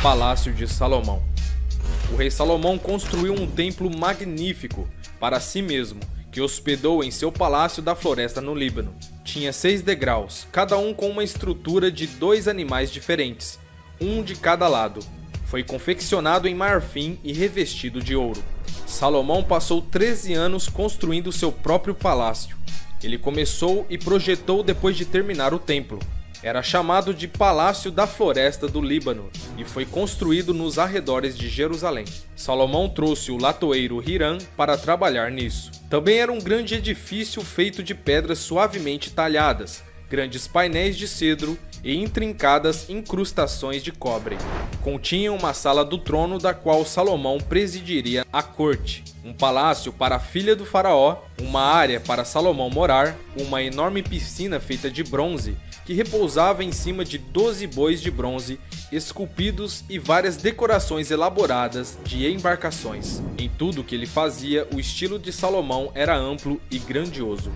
Palácio de Salomão. O rei Salomão construiu um templo magnífico para si mesmo, que hospedou em seu palácio da floresta no Líbano. Tinha 6 degraus, cada um com uma estrutura de 2 animais diferentes, um de cada lado. Foi confeccionado em marfim e revestido de ouro. Salomão passou 13 anos construindo seu próprio palácio. Ele começou e projetou depois de terminar o templo. Era chamado de Palácio da Floresta do Líbano e foi construído nos arredores de Jerusalém. Salomão trouxe o latoeiro Hiram para trabalhar nisso. Também era um grande edifício feito de pedras suavemente talhadas, grandes painéis de cedro e intrincadas incrustações de cobre. Continha uma sala do trono da qual Salomão presidiria a corte, um palácio para a filha do faraó, uma área para Salomão morar, uma enorme piscina feita de bronze que repousava em cima de 12 bois de bronze esculpidos e várias decorações elaboradas de embarcações. Em tudo que ele fazia, o estilo de Salomão era amplo e grandioso.